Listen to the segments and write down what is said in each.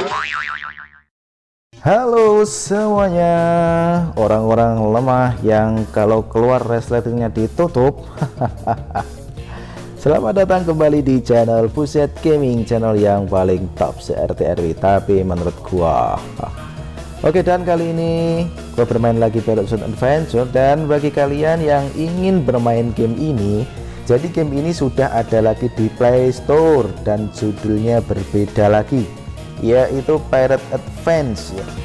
Halo semuanya, orang-orang lemah yang kalau keluar resletingnya ditutup. Selamat datang kembali di channel Buset Gaming, channel yang paling top se-RT/RW tapi menurut gua. Oke, dan kali ini gua bermain lagi Battlezone Adventure. Dan bagi kalian yang ingin bermain game ini, jadi game ini sudah ada lagi di Play Store dan judulnya berbeda lagi, yaitu Pirate Advance ya.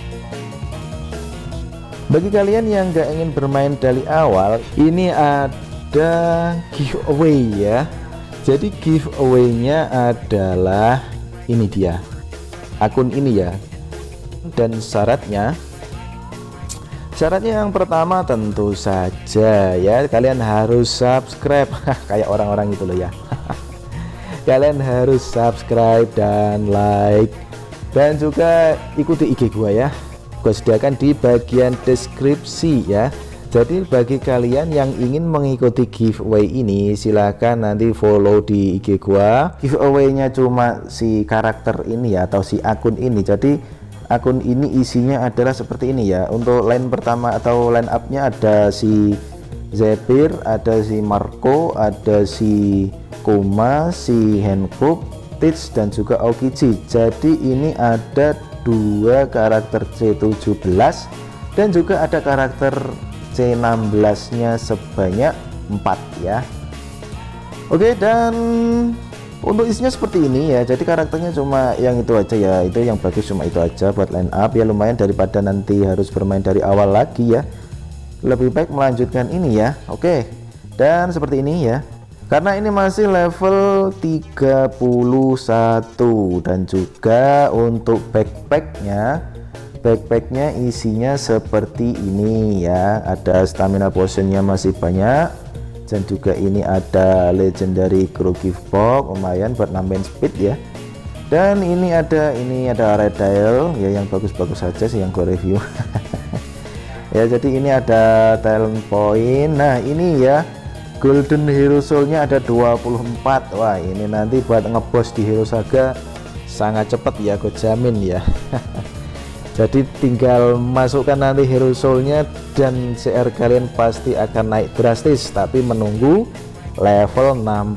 Bagi kalian yang gak ingin bermain dari awal, ini ada giveaway ya. Jadi giveaway-nya adalah ini dia, akun ini ya. Dan syaratnya yang pertama tentu saja ya, kalian harus subscribe. Kayak orang-orang itu loh ya. Kalian harus subscribe dan like, dan juga ikuti IG gua ya, gue sediakan di bagian deskripsi ya. Jadi bagi kalian yang ingin mengikuti giveaway ini, silahkan nanti follow di IG gua. Giveaway-nya cuma si karakter ini ya, atau si akun ini. Jadi akun ini isinya adalah seperti ini ya. Untuk line pertama atau line up-nya ada si Zephyr, ada si Marco, ada si Kuma, si Hankook, Teach, dan juga Aokiji. Jadi ini ada dua karakter C17 dan juga ada karakter C16 nya sebanyak 4 ya. Oke, dan untuk isinya seperti ini ya. Jadi karakternya cuma yang itu aja ya, itu yang bagus cuma itu aja buat line up ya. Lumayan daripada nanti harus bermain dari awal lagi ya, lebih baik melanjutkan ini ya. Oke, dan seperti ini ya, karena ini masih level 31. Dan juga untuk backpacknya isinya seperti ini ya. Ada stamina potionnya masih banyak, dan juga ini ada legendary crew gift box, lumayan buat nambahin speed ya. Dan ini ada red dial ya, yang bagus-bagus saja sih yang gue review. Ya, jadi ini ada talent point. Nah ini ya, golden hero soul-nya ada 24. Wah, ini nanti buat ngebos di Hero Saga sangat cepat ya, gue jamin ya. Jadi tinggal masukkan nanti hero soul-nya dan CR kalian pasti akan naik drastis, tapi menunggu level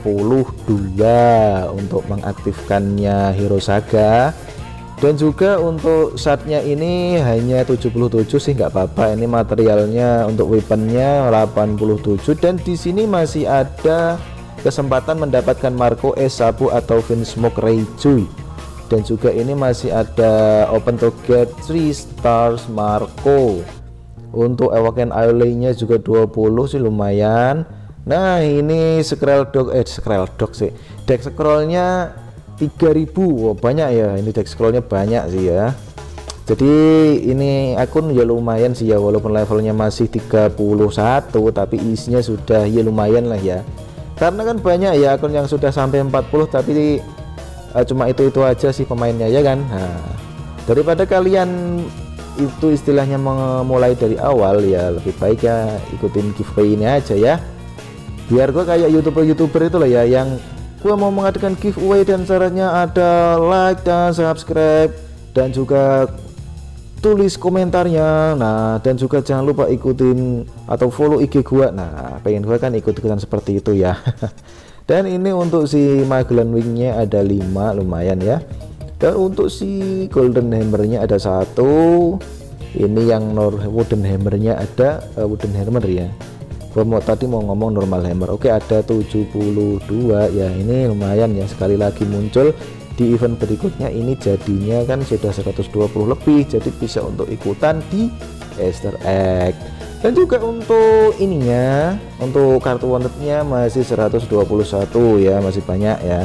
62 untuk mengaktifkannya Hero Saga. Dan juga untuk shardnya ini hanya 77 sih, nggak apa-apa. Ini materialnya untuk weaponnya 87, dan di sini masih ada kesempatan mendapatkan Marco es Sabu atau Vinsmoke Reiju. Dan juga ini masih ada open to get 3 stars Marco. Untuk Awaken Aiolei-nya juga 20 sih, lumayan. Nah ini scroll dog sih, deck scrollnya 3000. Oh, banyak ya, ini deck scrollnya banyak sih ya. Jadi ini akun ya lumayan sih ya, walaupun levelnya masih 31 tapi isinya sudah ya lumayan lah ya. Karena kan banyak ya akun yang sudah sampai 40 tapi cuma itu aja sih pemainnya ya kan. Nah, daripada kalian itu istilahnya memulai dari awal ya, lebih baik ya ikutin giveaway ini aja ya. Biar gue kayak youtuber itu lah ya, yang gua mau mengadakan giveaway dan syaratnya ada like dan subscribe dan juga tulis komentarnya. Nah, dan juga jangan lupa ikutin atau follow IG gua. Nah, pengen gua kan ikut-ikutan seperti itu ya. Dan ini untuk si Magellan Wing-nya ada 5, lumayan ya. Dan untuk si Golden Hammer-nya ada 1. Ini yang Wooden Hammer-nya ada Wooden Hammer ya. Gua tadi mau ngomong normal hammer. Oke, ada 72 ya. Ini lumayan ya, sekali lagi muncul di event berikutnya. Ini jadinya kan sudah 120 lebih, jadi bisa untuk ikutan di Easter egg. Dan juga untuk ininya, untuk kartu wanted-nya masih 121 ya, masih banyak ya.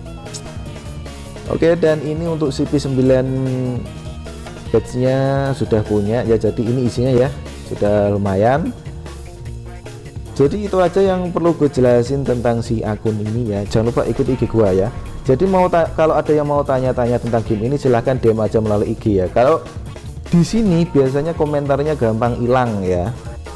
Oke, dan ini untuk CP9 badge-nya sudah punya ya, jadi ini isinya ya sudah lumayan. Jadi itu aja yang perlu gue jelasin tentang si akun ini ya. Jangan lupa ikut IG gua ya. Jadi kalau ada yang mau tanya-tanya tentang game ini, silahkan DM aja melalui IG ya. Kalau di sini biasanya komentarnya gampang hilang ya,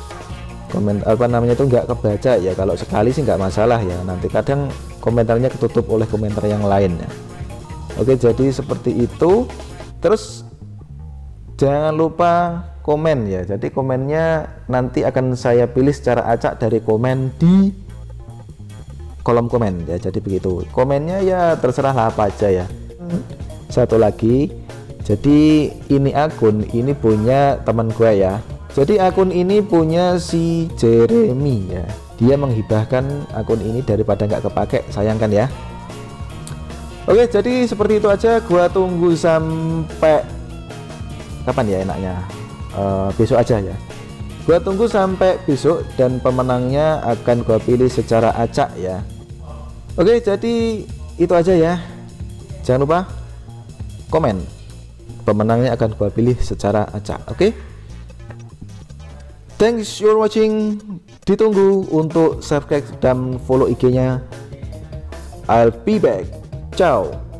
itu nggak kebaca ya. Kalau sekali sih nggak masalah ya, nanti kadang komentarnya ketutup oleh komentar yang lain ya. Oke, jadi seperti itu. Terus jangan lupa komen ya, jadi komennya nanti akan saya pilih secara acak dari komen di kolom komen ya. Jadi begitu, komennya ya terserah lah apa aja ya. Satu lagi, jadi ini akun ini punya teman gue ya. Jadi akun ini punya si Jeremy ya, dia menghibahkan akun ini daripada nggak kepake, sayangkan ya. Oke, jadi seperti itu aja, gua tunggu sampai kapan ya enaknya, besok aja ya. Gua tunggu sampai besok dan pemenangnya akan gua pilih secara acak ya. Oke, jadi itu aja ya. Jangan lupa komen, pemenangnya akan gua pilih secara acak. Oke, thanks for watching. Ditunggu untuk subscribe dan follow IG-nya. I'll be back. Ciao.